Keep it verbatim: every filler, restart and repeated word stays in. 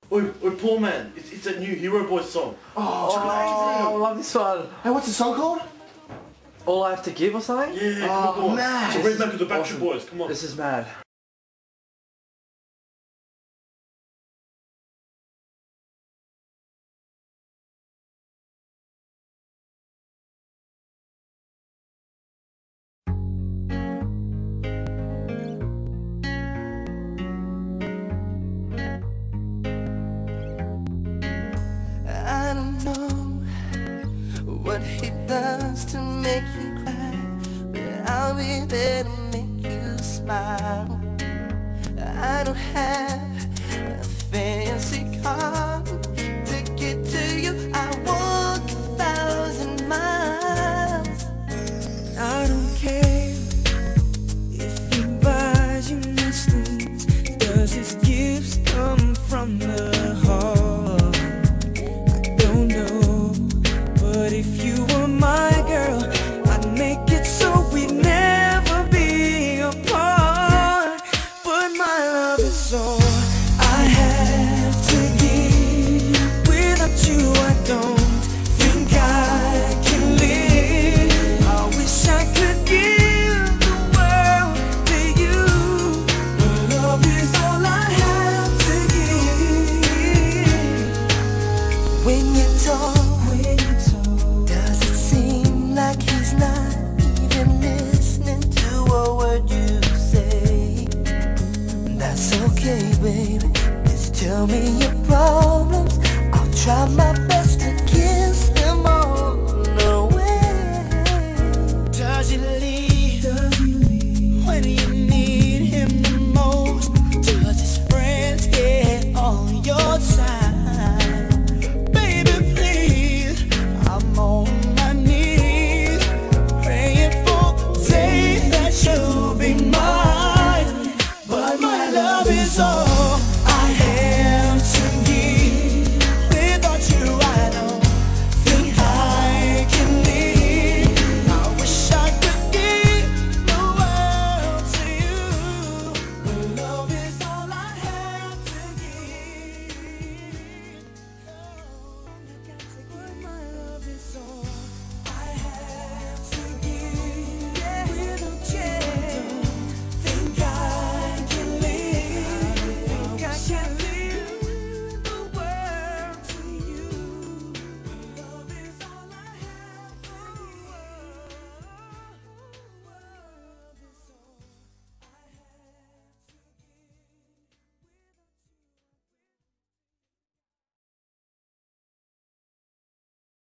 Oi, oi, poor man. It's, it's a new Hero Boys song. Oh, it's crazy. I love this one. Hey, what's the song called? All I Have to Give or something? Yeah, Oh, come on. man. It's a remake of the Backstreet Awesome. Boys. Come on. This is mad. I don't know what he does to make you cry, but I'll be there to make you smile. I don't have a fancy car to get to you. I walk a thousand miles. I don't care if he buys you nice things. Does his gifts come from the heart? I don't know, but if you were my girl, I'd make it so we'd never be apart. But my love is all I have to give. Without you I don't think I can live. I wish I could give the world to you, but love is all I have to give. When you talk, when you talk, does it seem like he's not even listening to a word you say? That's okay, baby. Just tell me your problems. I'll try my best